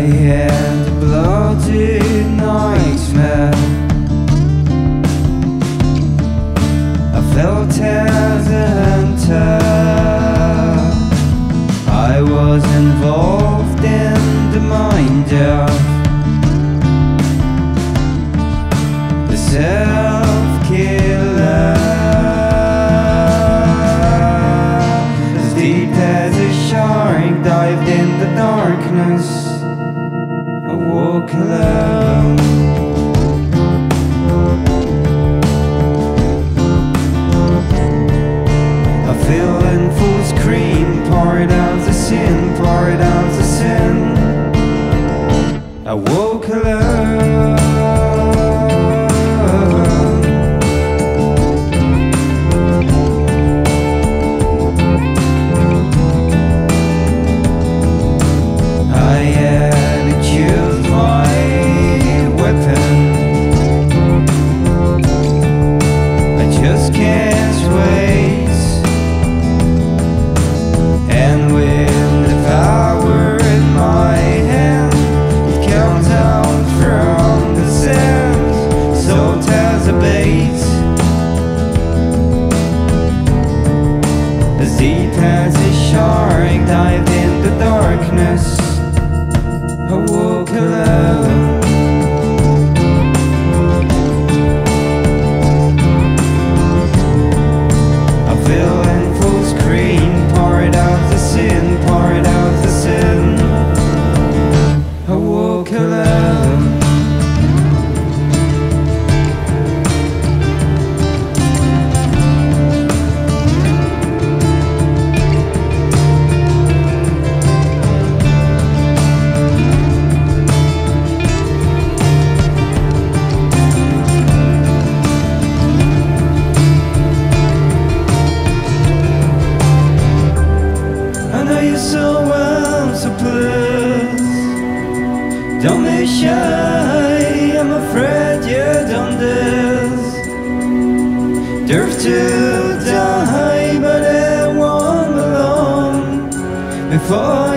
had a bloody nightmare. I felt as a hunter. I was involved in the mind of the self-killer. As deep as a shark dived in the darkness, I woke alone. I feel in full scream, part of the sin, part of the sin. I woke alone. I had used my weapon. I just can't wait. And with the power in my hand, it comes out from the sand, soaked as a bait. As deep as a shark dived in the darkness, I woke alone. I feel in full scream, part of the sin, part of the sin. I woke alone. I know you're so well, so please don't be shy. I'm afraid you done this. Deserve to die, but it won't be long before